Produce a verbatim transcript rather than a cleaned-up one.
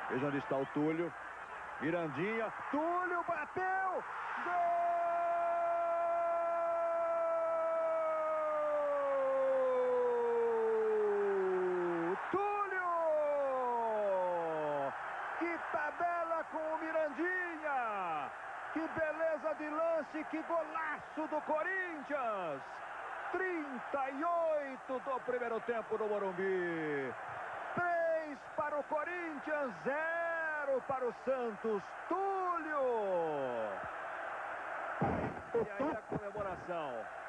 Veja onde está o Túlio. Mirandinha. Túlio bateu. Gol! Túlio! Que tabela com o Mirandinha! Que beleza de lance, que golaço do Corinthians! trinta e oito do primeiro tempo no Morumbi. três para o Corinthians, zero para o Santos. Túlio! E aí a comemoração.